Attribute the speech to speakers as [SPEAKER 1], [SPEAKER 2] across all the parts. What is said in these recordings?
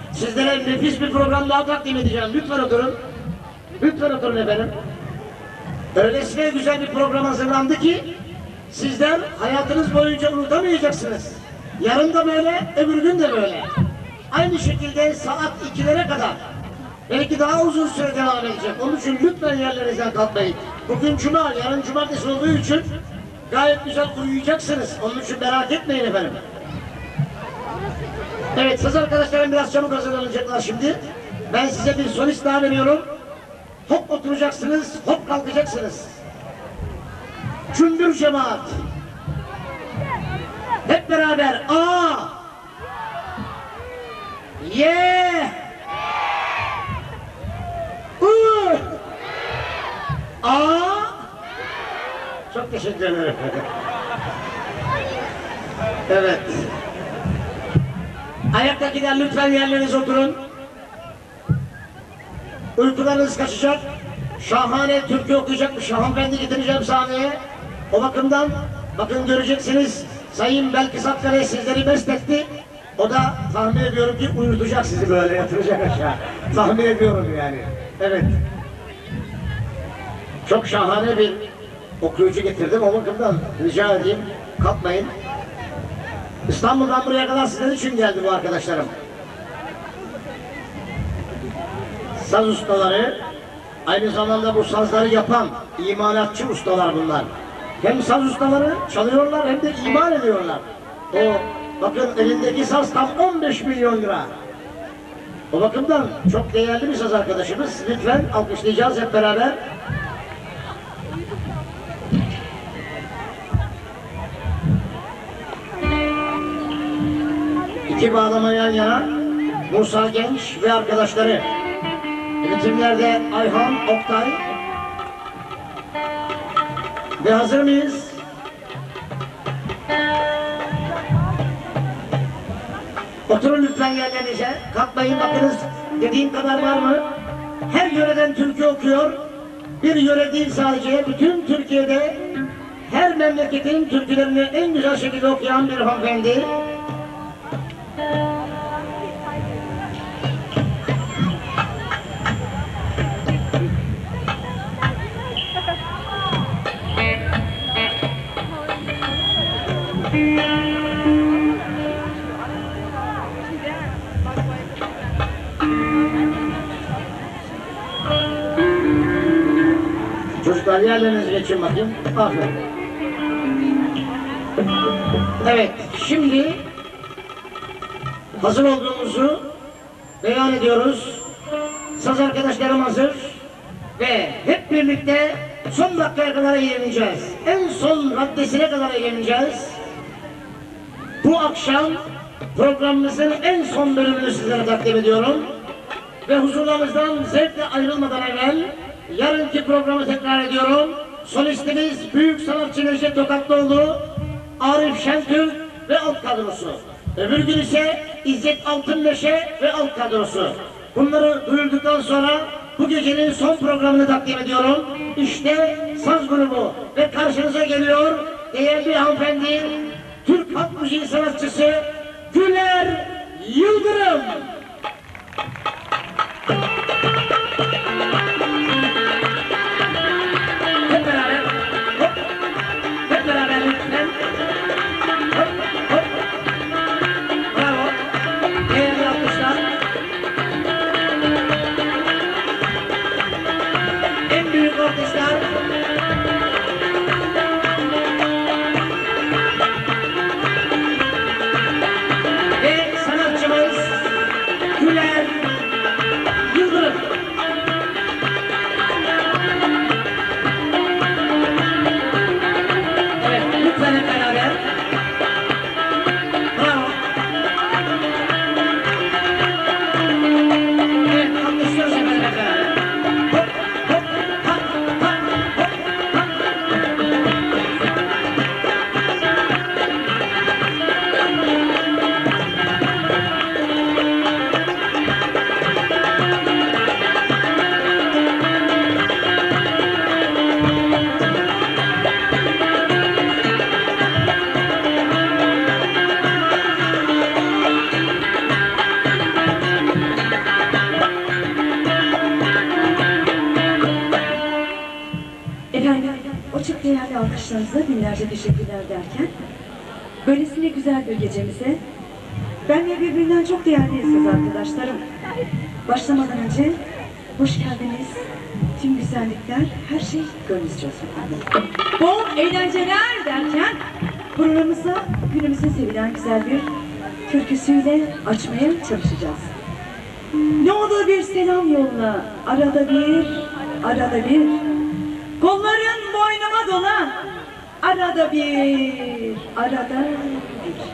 [SPEAKER 1] Sizlere nefis bir program daha takdim edeceğim. Lütfen oturun. Lütfen oturun efendim. Öylesine güzel bir program hazırlandı ki sizler hayatınız boyunca unutamayacaksınız. Yarın da böyle, öbür gün de böyle. Aynı şekilde saat 2'lere kadar. Belki daha uzun süre devam edecek. Onun için lütfen yerlerinizden kalkmayın. Bugün cuma, yarın cumartesi olduğu için gayet güzel uyuyacaksınız. Onun için merak etmeyin efendim. Evet, saz arkadaşlarım biraz çabuk hazırlanacaklar şimdi. Ben size bir solist daha veriyorum. Hop oturacaksınız, hop kalkacaksınız. Cümbür cemaat. Hep beraber A, Y, U, A. Çok teşekkür ederim. Evet. Ayaktakiler lütfen yerlerinize oturun. Uykularınız kaçacak. Şahane türkü okuyacak bir hanımefendi getireceğim sahneye. O bakımdan bakın göreceksiniz. Sayın Belkıs Akkale sizleri mest etti. O da tahmin ediyorum ki uyutacak sizi, böyle yatıracak aşağı. Tahmin ediyorum yani. Evet. Çok şahane bir okuyucu getirdim. O bakımdan rica edeyim. Kalkmayın. İstanbul'dan buraya kadar sizler için geldi bu arkadaşlarım. Saz ustaları, aynı zamanda bu sazları yapan imalatçı ustalar bunlar. Hem saz ustaları çalıyorlar hem de imal ediyorlar. O bakın elindeki saz tam 15 milyon lira. O bakımdan çok değerli bir saz arkadaşımız. Lütfen alkışlayacağız hep beraber. İki bağlama yan yana, Musa Genç ve arkadaşları. Ritimlerde Ayhan, Oktay. Ve hazır mıyız? Oturun lütfen yerlerinize. Kalkmayın, bakınız dediğim kadar var mı? Her yöreden türkü okuyor. Bir yöre değil sadece, bütün Türkiye'de her memleketin türkülerini en güzel şekilde okuyan bir hanımefendi. Çocuklar yerlerinize geçin bakayım. Aferin. Evet, şimdi hazır olduğumuzu beyan ediyoruz. Saz arkadaşlarım hazır ve hep birlikte son dakikaya kadar eğleneceğiz. En son raddesine kadar eğleneceğiz. Bu akşam programımızın en son bölümünü sizlere takdim ediyorum. Ve huzurlarınızdan zevkle ayrılmadan evvel yarınki programı tekrar ediyorum. Solistimiz büyük sanatçı Necdet Tokatlıoğlu, Arif Şentürk ve alt kadrosu. Öbür gün ise İzzet Altınmeşe ve alt kadrosu. Bunları duyurduktan sonra bu gecenin son programını takdim ediyorum. İşte saz grubu ve karşınıza geliyor değerli hanımefendi, Türk halk müziği sanatçısı Güler Yıldırım. Hep beraber, hop, hep beraber lütfen. Hop, hop. Bravo. Değerli alkışlar. En büyük alkışlar. Ve sanatçımız
[SPEAKER 2] arkadaşlarınıza binlerce teşekkürler derken böylesine güzel bir gecemize ben ve birbirinden çok değerli kız arkadaşlarım başlamadan önce hoş geldiniz. Tüm güzellikler, her şey gönlünüzce olsun efendim. Bol eğlenceler derken programımıza günümüzde sevilen güzel bir türküsüyle açmaya çalışacağız. Ne olur bir selam yolla, arada bir, arada bir. Kolların boynuma dola, arada bir, arada bir.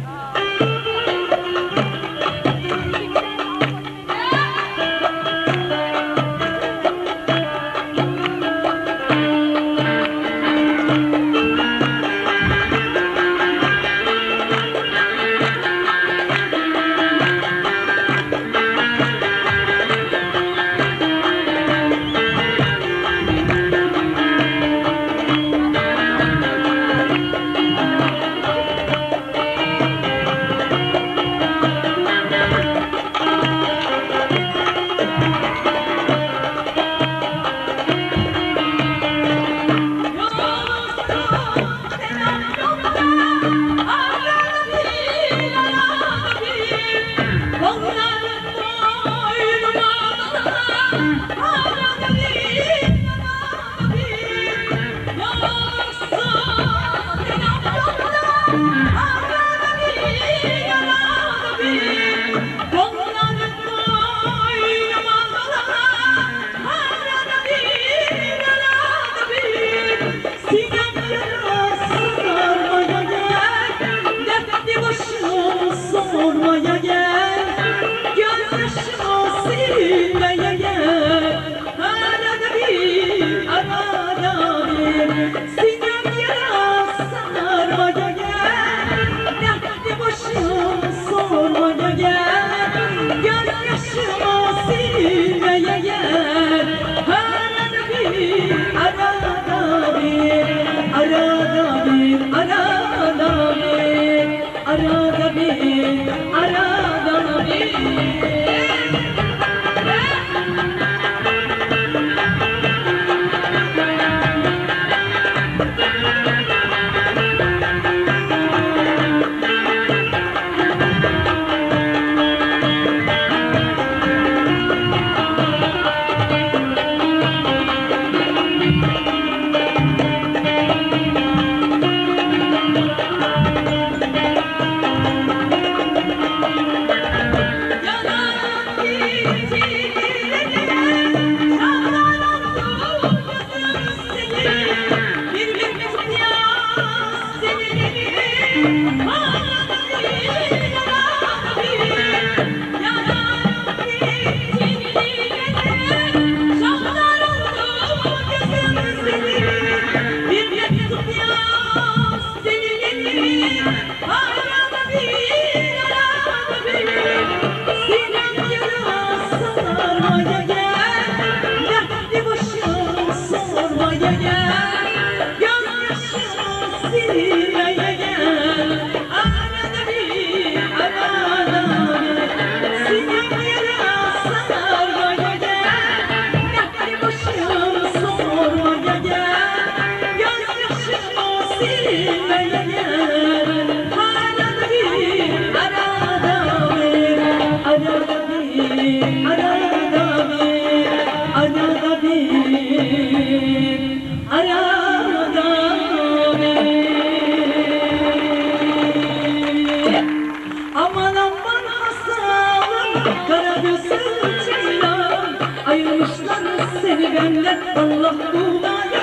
[SPEAKER 3] Seni benden Allah bulmaya,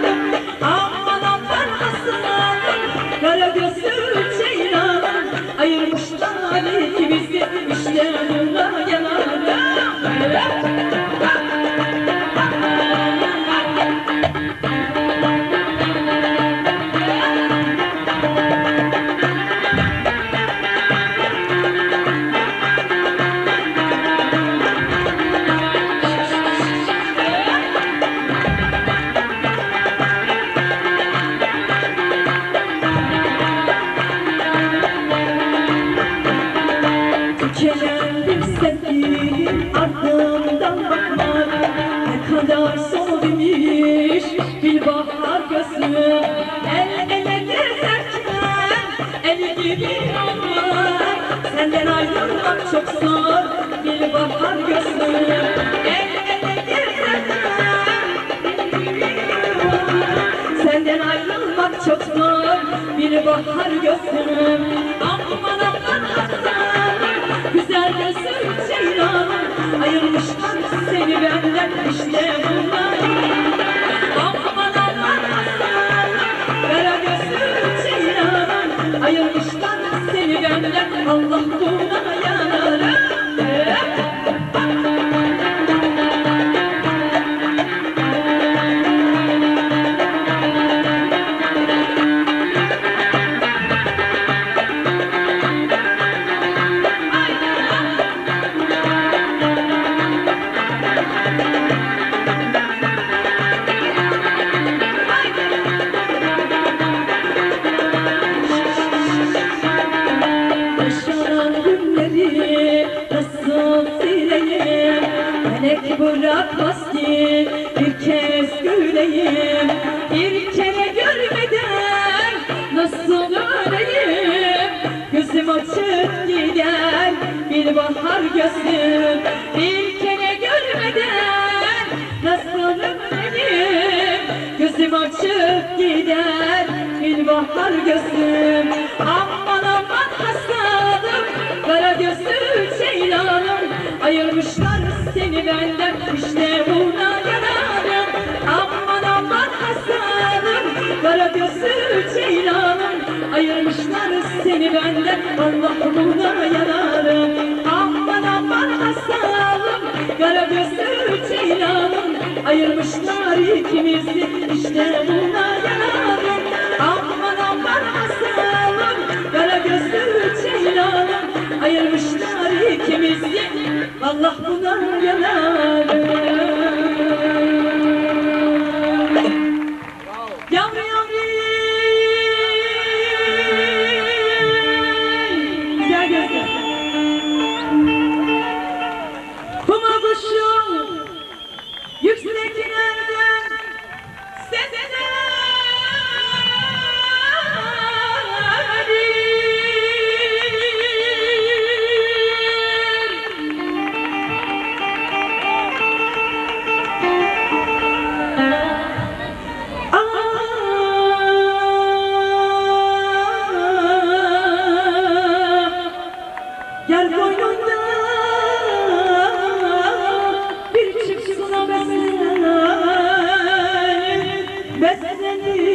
[SPEAKER 3] aman aman aslanım, kara gözlü ceylanım, ayırmışlar ikimizi işte buna yanarım. zor bir bahar gözlüm. El ele gezemem, senden ayrılmak çok zor bir bahar gözlüm. Aman aman Hasan, güzel gözlüm Ceylan, ayırmışlar seni benden işte bunlar. Aman aman Hasan, kara gözlüm Ceylan, ayırmışlar seni benden, Allah buna yanar. Melek bırakmaz ki bir kez güleyim, bir kere görmeden nasıl öleyim? Gözüm açık gider bir bahar gözlüm, bir kere görmeden nasıl öleyim? Gözüm açık gider bir bahar gözlüm. Aman aman Hasan'ım, kara gözlü Ceylan'ım, ayırmışlar seni benden, işte buna yanarım. Aman aman Hasan'ım, kara gözlü Ceylan'ım, ayırmışlar seni benden, Allah buna yanarım. Aman aman Hasan'ım, kara gözlü Ceylan'ım, ayırmışlar ikimizi, işte buna yanarım. Aman aman Hasan'ım, kara gözlü Ceylan'ım, ayırmışlar ikimizi, Allah buna yanarım. Yavru yavru, güzel gözler. Kuma kuşum yükseklerden sesler. Yer boynunda bir çift suna beslenir.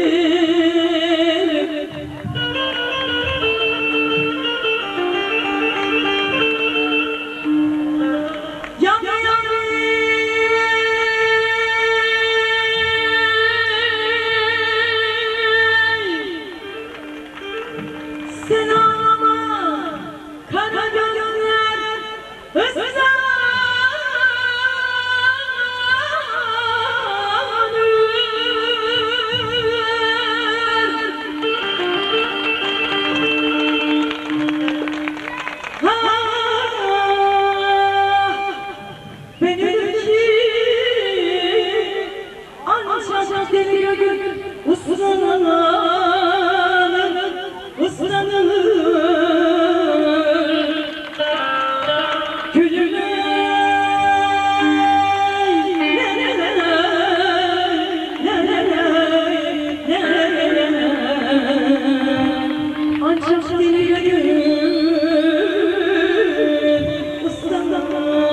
[SPEAKER 3] Yavru yavru, sen ağlama kara gözler ıslanır. Benim ki ancak deli gönül uslanır. Ancak deli gönül uslanır.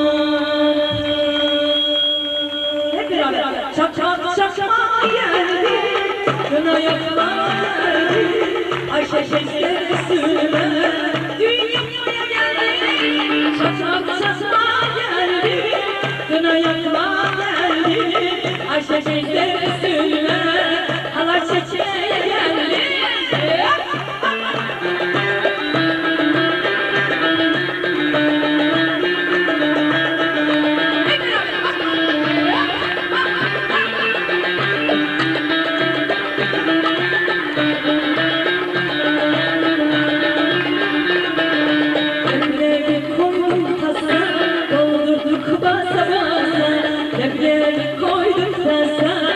[SPEAKER 3] Hep beraber çak çak çak çak geldi, kına yakma geldi, Ayşe şeker sürme dünyaya geldi. Çak çak çak çak geldi, kına yakma geldi, Ayşe şeker sürme halay çekmeye geldi. Leblebi koyduk basa,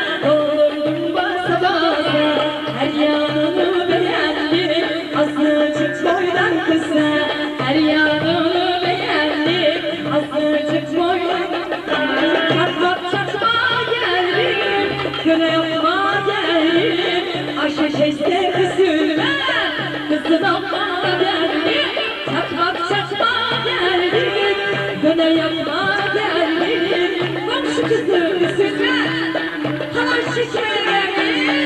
[SPEAKER 3] Kına yapma geldim, komşu kızı üzülme, halay çekme.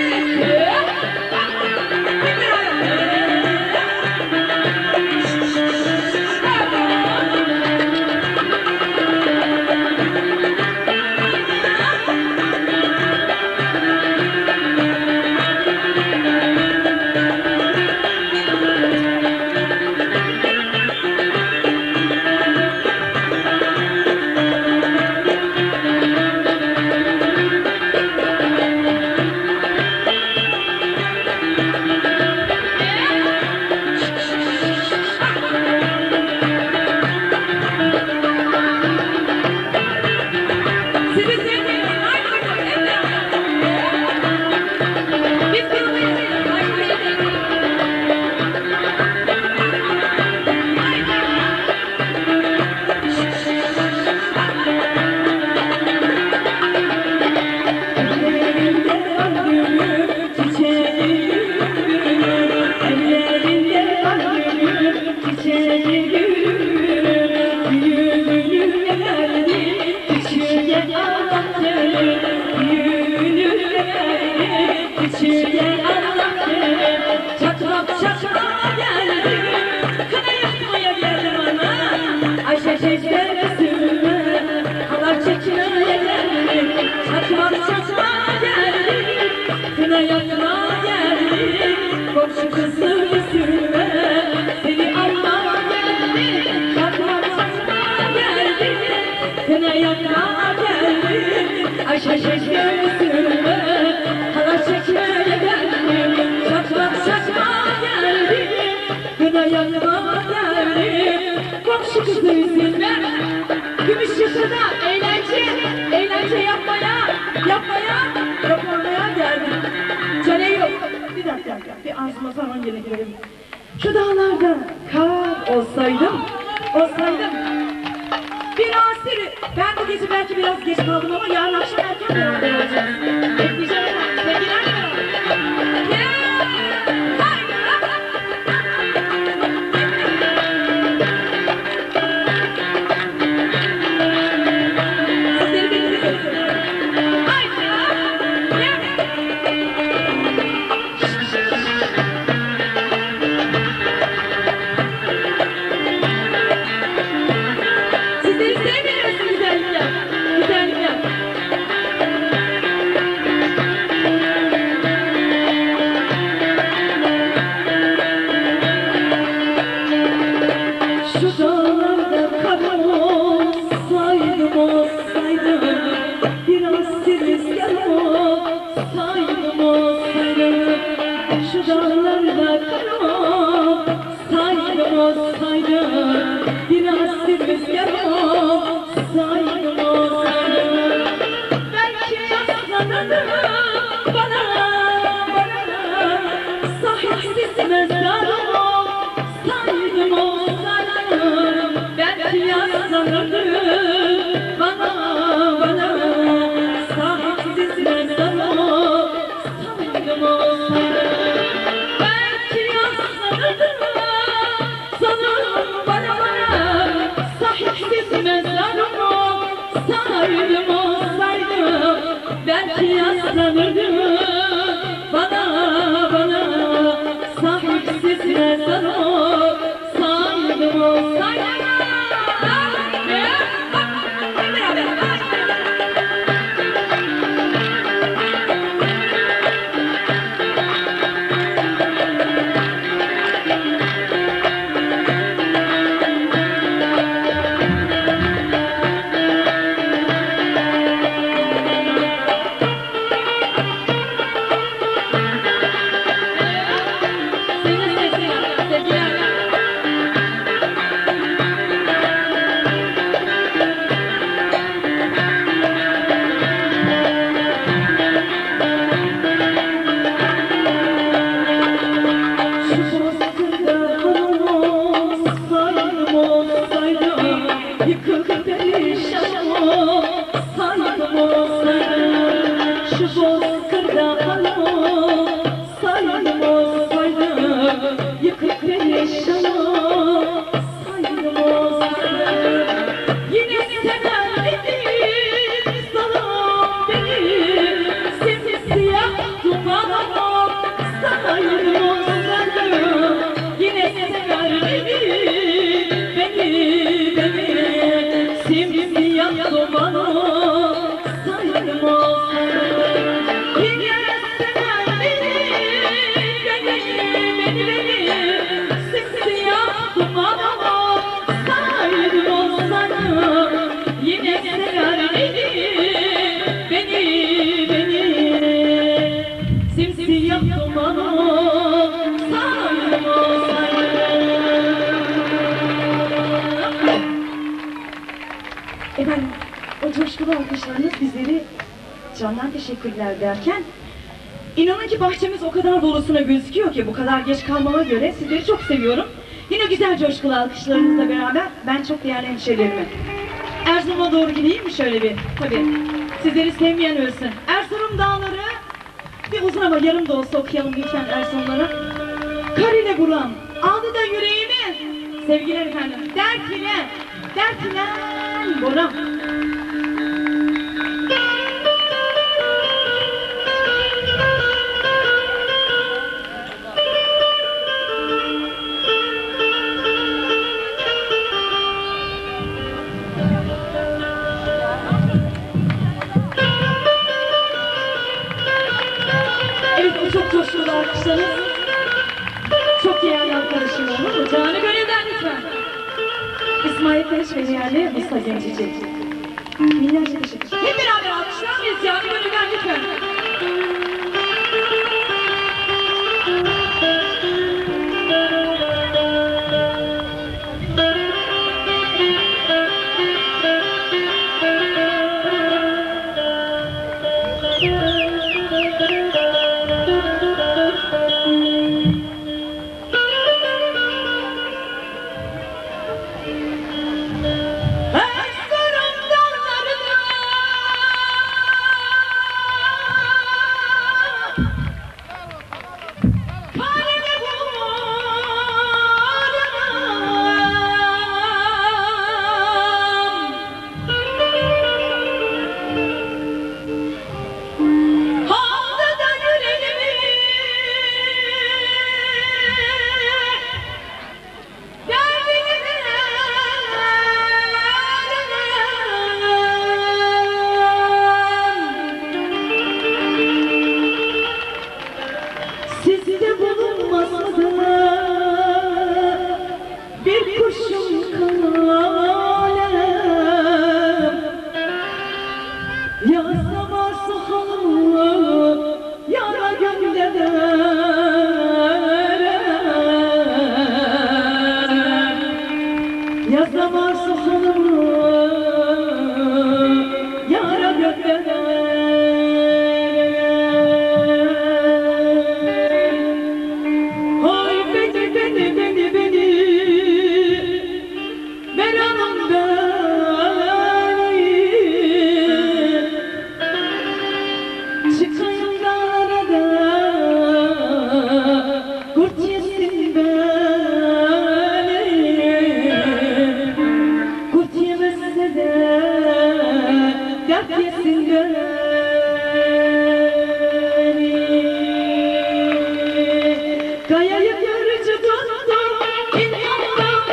[SPEAKER 3] Komşu kızı üzülme, seni almaya geldim. Çakmak çakma geldim, kına yakma geldim. Ayşe üzülme, halay çekmeye geldim. Çakmak çakma geldim, kına yakma geldim. Komşu kızı üzülme. Gümüşyaka'da eğlence yapmaya geldim. Cane yok. Bir dakika, bir ağzıma zaman gerekiyorum. Şu dağlarda kar olsaydım. Bir asiri. Ben bu gece belki biraz geç kaldım ama yarın akşam erken beraber olacağız. Bekleyeceğim. Sevgiler mi? Belki yaslanırdım bana sahipsiz mezarım saydım olsaydım. Yıkık perişan saydım olsaydım. simsiyah dumanı sayrılmaz. Yine sever beni, simsiyah dumanı sayrılmaz sana. Yine sever beni, simsiyah dumanı sayrılmaz.
[SPEAKER 2] Efendim, o coşkulu alkışlarınız bizleri candan teşekkürler derken inanın ki bahçemiz o kadar dolusuna gözüküyor ki bu kadar geç kalmama göre sizleri çok seviyorum. Yine güzel coşkulu alkışlarınızla beraber ben çok değerli hemşehrilerime Erzurum'a doğru gideyim mi şöyle bir? Tabii. Sizleri sevmeyen ölsün. Erzurum dağları bir uzun ama yarım da olsa okuyalım lütfen Erzurumlara. Kar ile buram, aldı da yüreğimi. Sevgiler efendim. Dertine buram. Evet, o çok coşkulu alkışlarınız. Çok değerli arkadaşım olur mu? Canı gönülden lütfen. İsmail Kılıç ve değerli Musa Gencici. Binlerce teşekkür ederim.
[SPEAKER 3] Hep beraber alkışlar mıyız? Canı gönülden lütfen.
[SPEAKER 2] Sizde bulunmasa da bir kuşun kalem yazsa varsa halımı yara gönderem yazsa varsa halımı yara gönderem. Kayayı görücü tuttum, ilyandım,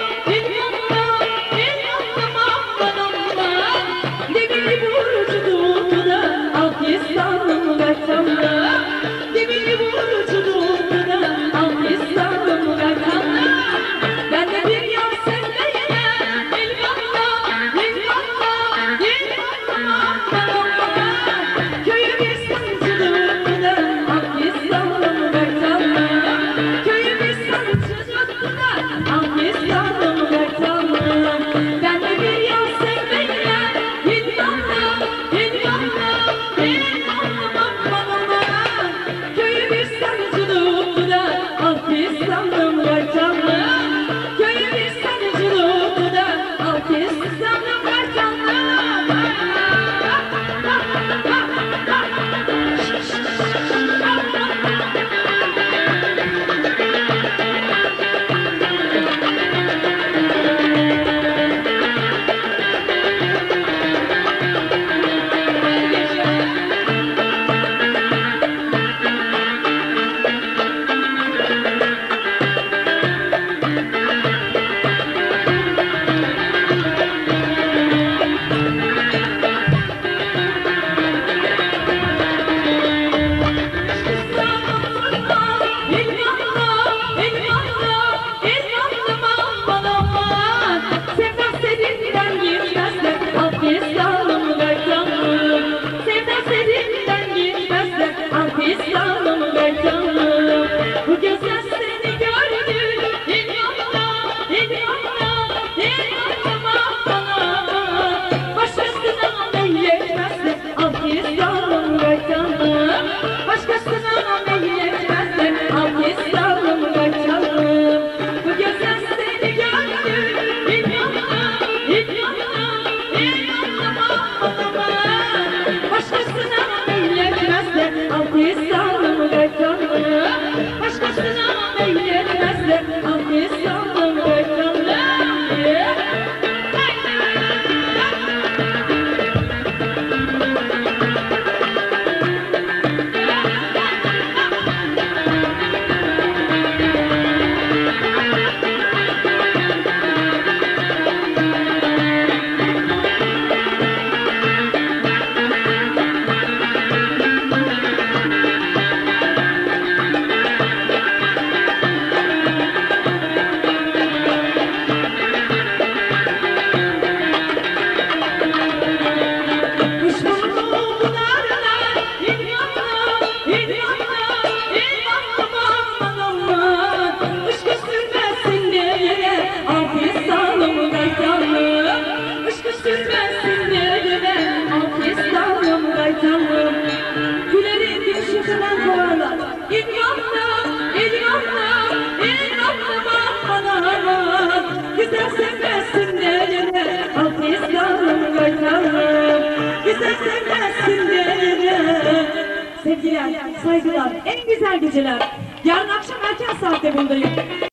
[SPEAKER 2] aman. Dibini vurucu tuttu da, alt İstanbul kaçandı. Dibini vurucu tuttu da, alt İstanbul kaçandı. Ben de bir yar sevmeyene, ilyandım, aman.
[SPEAKER 3] Güzel sevmezsin derine, Alpiskanım kaytanım. Güzel sevmezsin derine. Sevgiler, saygılar, en güzel geceler. Yarın akşam erken saatte buradayım.